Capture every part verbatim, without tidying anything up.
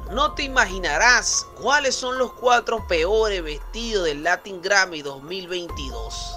No te imaginarás cuáles son los cuatro peores vestidos del Latin Grammy dos mil veintidós.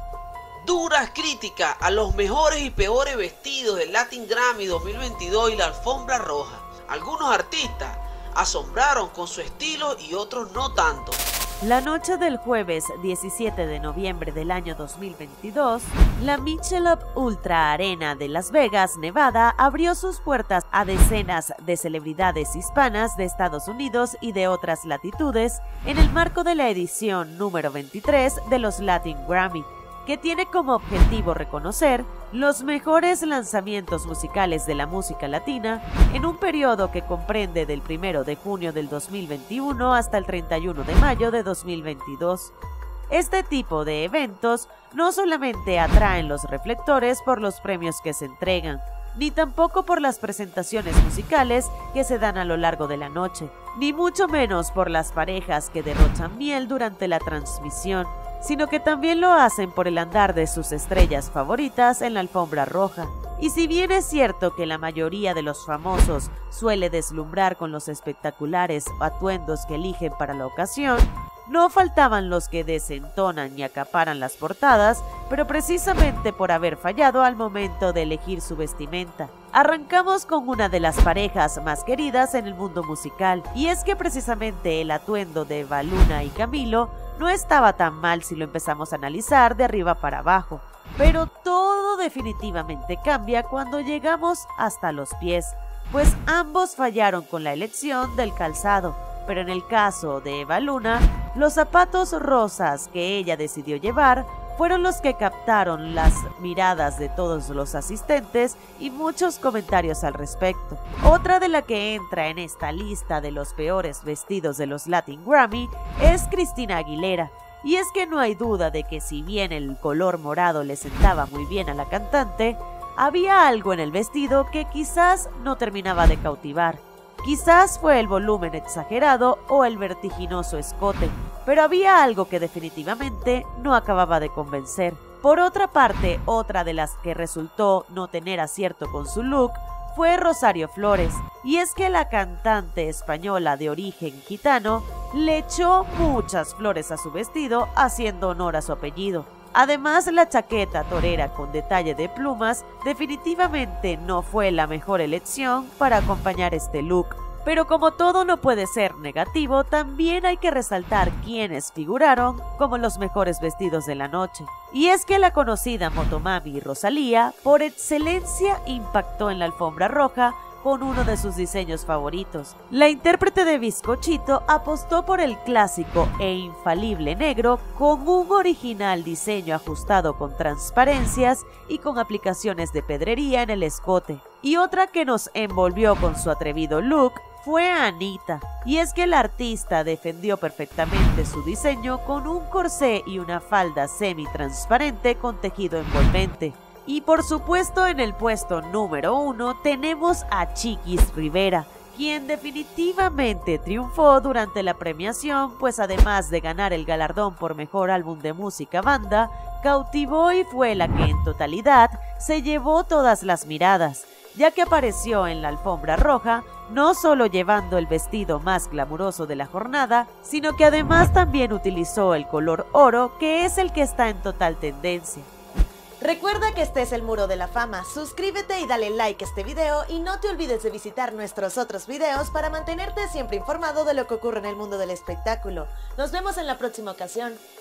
Duras críticas a los mejores y peores vestidos del Latin Grammy dos mil veintidós y la alfombra roja. Algunos artistas asombraron con su estilo y otros no tanto. La noche del jueves diecisiete de noviembre del año dos mil veintidós, la Michelob Ultra Arena de Las Vegas, Nevada, abrió sus puertas a decenas de celebridades hispanas de Estados Unidos y de otras latitudes en el marco de la edición número veintitrés de los Latin Grammy, que tiene como objetivo reconocer los mejores lanzamientos musicales de la música latina en un periodo que comprende del primero de junio del dos mil veintiuno hasta el treinta y uno de mayo de dos mil veintidós. Este tipo de eventos no solamente atraen los reflectores por los premios que se entregan, ni tampoco por las presentaciones musicales que se dan a lo largo de la noche, ni mucho menos por las parejas que derrochan miel durante la transmisión, sino que también lo hacen por el andar de sus estrellas favoritas en la alfombra roja. Y si bien es cierto que la mayoría de los famosos suele deslumbrar con los espectaculares atuendos que eligen para la ocasión, no faltaban los que desentonan y acaparan las portadas, pero precisamente por haber fallado al momento de elegir su vestimenta. Arrancamos con una de las parejas más queridas en el mundo musical, y es que precisamente el atuendo de Eva Luna y Camilo no estaba tan mal si lo empezamos a analizar de arriba para abajo, pero todo definitivamente cambia cuando llegamos hasta los pies, pues ambos fallaron con la elección del calzado. Pero en el caso de Eva Luna, los zapatos rosas que ella decidió llevar fueron los que captaron las miradas de todos los asistentes y muchos comentarios al respecto. Otra de la que entra en esta lista de los peores vestidos de los Latin Grammy es Christina Aguilera. Y es que no hay duda de que si bien el color morado le sentaba muy bien a la cantante, había algo en el vestido que quizás no terminaba de cautivar. Quizás fue el volumen exagerado o el vertiginoso escote, pero había algo que definitivamente no acababa de convencer. Por otra parte, otra de las que resultó no tener acierto con su look fue Rosario Flores, y es que la cantante española de origen gitano le echó muchas flores a su vestido haciendo honor a su apellido. Además, la chaqueta torera con detalle de plumas definitivamente no fue la mejor elección para acompañar este look. Pero como todo no puede ser negativo, también hay que resaltar quienes figuraron como los mejores vestidos de la noche. Y es que la conocida Motomami Rosalía, por excelencia, impactó en la alfombra roja con uno de sus diseños favoritos. La intérprete de bizcochito apostó por el clásico e infalible negro con un original diseño ajustado con transparencias y con aplicaciones de pedrería en el escote. Y otra que nos envolvió con su atrevido look fue Anitta, y es que la artista defendió perfectamente su diseño con un corsé y una falda semi-transparente con tejido envolvente. Y por supuesto, en el puesto número uno tenemos a Chiquis Rivera, quien definitivamente triunfó durante la premiación, pues además de ganar el galardón por mejor álbum de música banda, cautivó y fue la que en totalidad se llevó todas las miradas, ya que apareció en la alfombra roja no solo llevando el vestido más glamuroso de la jornada, sino que además también utilizó el color oro, que es el que está en total tendencia. Recuerda que este es el Muro de la Fama, suscríbete y dale like a este video y no te olvides de visitar nuestros otros videos para mantenerte siempre informado de lo que ocurre en el mundo del espectáculo. Nos vemos en la próxima ocasión.